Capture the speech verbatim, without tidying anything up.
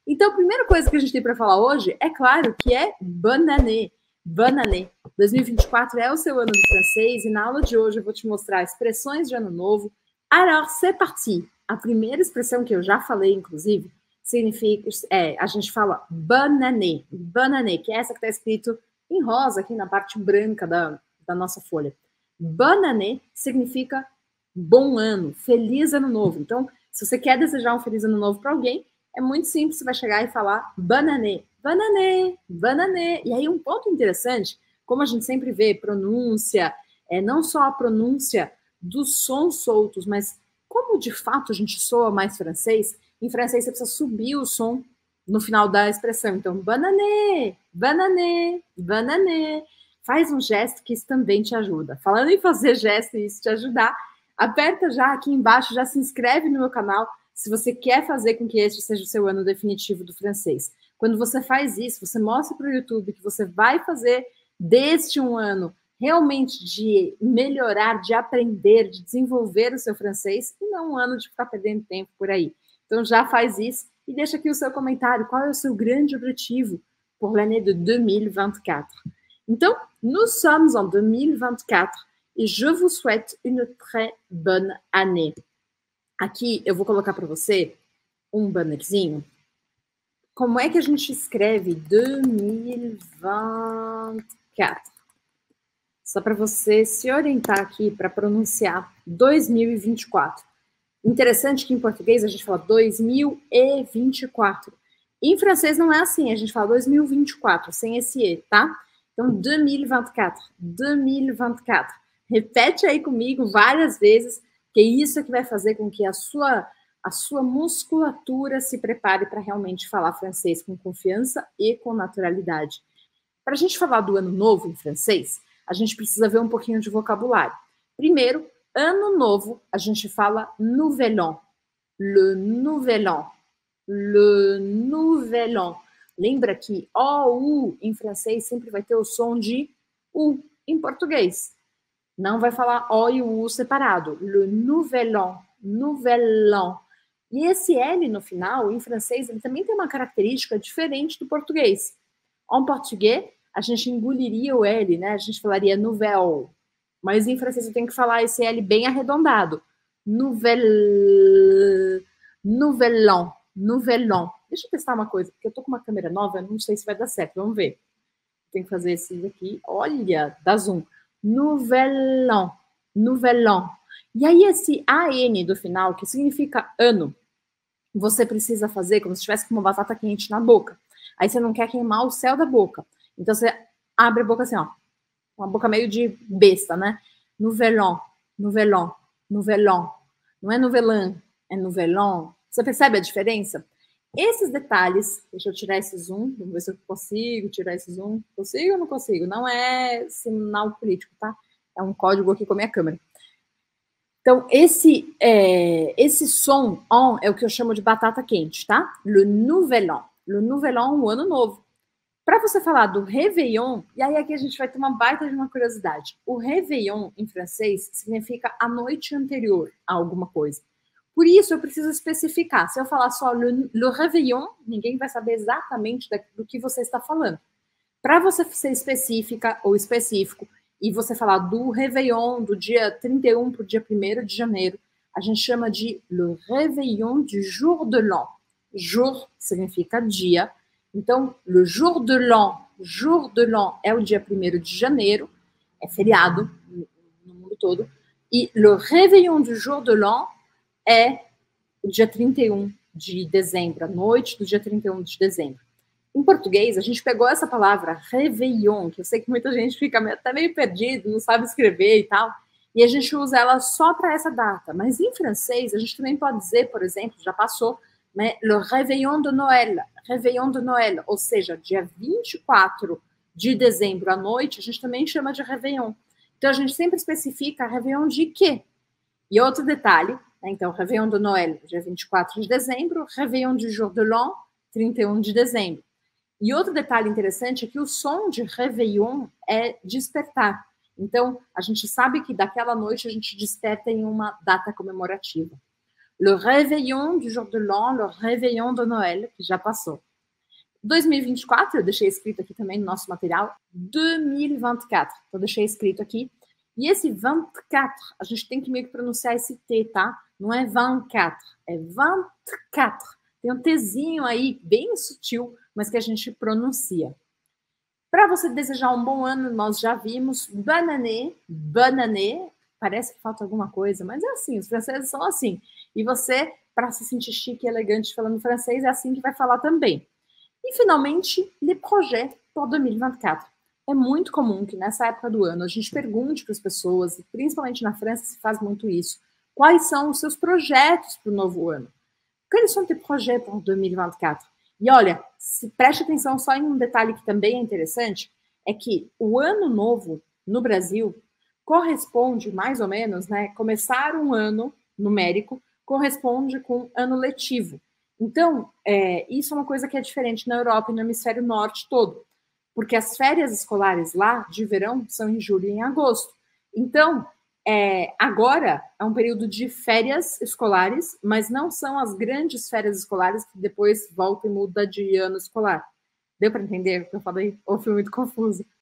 Então, a primeira coisa que a gente tem para falar hoje, é claro, que é bonne année. Bonne année. dois mil e vinte e quatro é o seu ano do francês e na aula de hoje eu vou te mostrar expressões de ano novo. Alors, c'est parti. A primeira expressão que eu já falei, inclusive, significa, é, a gente fala bonne année. Bonne année, que é essa que está escrito em rosa aqui na parte branca da, da nossa folha. Bonne année significa bom ano, feliz ano novo. Então, se você quer desejar um feliz ano novo para alguém, é muito simples, você vai chegar e falar bonne année, bonne année, bonne année. E aí um ponto interessante, como a gente sempre vê, pronúncia, é, não só a pronúncia dos sons soltos, mas como de fato a gente soa mais francês, em francês você precisa subir o som no final da expressão. Então, bonne année, bonne année, bonne année. Faz um gesto que isso também te ajuda. Falando em fazer gesto e isso te ajudar, aperta já aqui embaixo, já se inscreve no meu canal, se você quer fazer com que este seja o seu ano definitivo do francês. Quando você faz isso, você mostra para o YouTube que você vai fazer deste um ano realmente de melhorar, de aprender, de desenvolver o seu francês, e não um ano de ficar perdendo tempo por aí. Então já faz isso e deixa aqui o seu comentário. Qual é o seu grande objetivo pour l'année de deux mille vingt-quatre? Então, nous sommes en deux mille vingt-quatre et je vous souhaite une très bonne année. Aqui eu vou colocar para você um bannerzinho. Como é que a gente escreve deux mille vingt-quatre? Só para você se orientar aqui para pronunciar dois mil e vinte e quatro. Interessante que em português a gente fala dois mil e vinte e quatro. Em francês não é assim, a gente fala dois mil e vinte e quatro, sem esse E, tá? Então, deux mille vingt-quatre, deux mille vingt-quatre. Repete aí comigo várias vezes, que isso é que vai fazer com que a sua, a sua musculatura se prepare para realmente falar francês com confiança e com naturalidade. Para a gente falar do ano novo em francês, a gente precisa ver um pouquinho de vocabulário. Primeiro, ano novo, a gente fala nouvel an. Le nouvel an. Le nouvel an. Lembra que O, U em francês sempre vai ter o som de U em português. Não vai falar O e o U separado. Le nouvel an, nouvel an. E esse L no final, em francês, ele também tem uma característica diferente do português. Em português, a gente engoliria o L, né? A gente falaria nouvel. Mas em francês eu tenho que falar esse L bem arredondado. Nouvel, nouvel an, nouvel an. Deixa eu testar uma coisa, porque eu tô com uma câmera nova, não sei se vai dar certo, vamos ver. Tem que fazer esse aqui, olha, dá zoom. Nouvel an, nouvel an. E aí esse A N do final, que significa ano, você precisa fazer como se estivesse com uma batata quente na boca. Aí você não quer queimar o céu da boca. Então você abre a boca assim, ó. Uma boca meio de besta, né? Nouvel an, nouvel an, nouvel an. Não é nouvelan, é nouvel an. Você percebe a diferença? Esses detalhes, deixa eu tirar esse zoom, vamos ver se eu consigo tirar esse zoom. Consigo ou não consigo? Não é sinal político, tá? É um código aqui com a minha câmera. Então, esse, é, esse som on é o que eu chamo de batata quente, tá? Le nouvel an. Le nouvel an, o ano novo. Para você falar do Réveillon, e aí aqui a gente vai ter uma baita de uma curiosidade. O Réveillon, em francês, significa a noite anterior a alguma coisa. Por isso, eu preciso especificar. Se eu falar só le, le Réveillon, ninguém vai saber exatamente do que você está falando. Para você ser específica ou específico, e você falar do Réveillon, do dia trinta e um para o dia primeiro de janeiro, a gente chama de le Réveillon du jour de l'an. Jour significa dia. Então, le jour de l'an, jour de l'an é o dia primeiro de janeiro, é feriado no mundo todo, e le Réveillon du jour de l'an é o dia trinta e um de dezembro, a noite do dia trinta e um de dezembro. Em português, a gente pegou essa palavra Réveillon, que eu sei que muita gente fica até meio perdido, não sabe escrever e tal, e a gente usa ela só para essa data. Mas em francês, a gente também pode dizer, por exemplo, já passou, né, le Réveillon de Noël, Réveillon de Noël, ou seja, dia vinte e quatro de dezembro à noite, a gente também chama de Réveillon. Então, a gente sempre especifica Réveillon de quê? E outro detalhe, né, então, Réveillon de Noël, dia vinte e quatro de dezembro, Réveillon du jour de l'an, trinta e um de dezembro. E outro detalhe interessante é que o som de Réveillon é despertar. Então, a gente sabe que daquela noite a gente desperta em uma data comemorativa. Le réveillon du jour de l'an, le réveillon de Noël, que já passou. dois mil e vinte e quatro, eu deixei escrito aqui também no nosso material, dois mil e vinte e quatro, eu deixei escrito aqui. E esse vinte e quatro, a gente tem que meio que pronunciar esse T, tá? Não é vinte e quatro, é vinte e quatro. Tem um Tzinho aí, bem sutil, mas que a gente pronuncia. Para você desejar um bom ano, nós já vimos bonne année, bonne année. Parece que falta alguma coisa, mas é assim, os franceses são assim. E você, para se sentir chique e elegante falando francês, é assim que vai falar também. E, finalmente, les projets pour dois mil e vinte e quatro. É muito comum que, nessa época do ano, a gente pergunte para as pessoas, principalmente na França se faz muito isso, quais são os seus projetos para o novo ano. Quais são tes projets pour dois mil e vinte e quatro? E, olha, se preste atenção só em um detalhe que também é interessante, é que o ano novo, no Brasil, corresponde, mais ou menos, né, começar um ano numérico corresponde com ano letivo. Então, é, isso é uma coisa que é diferente na Europa e no hemisfério norte todo, porque as férias escolares lá, de verão, são em julho e em agosto. Então, é, agora é um período de férias escolares, mas não são as grandes férias escolares que depois volta e muda de ano escolar. Deu para entender o que eu falei? Ou fui muito confuso?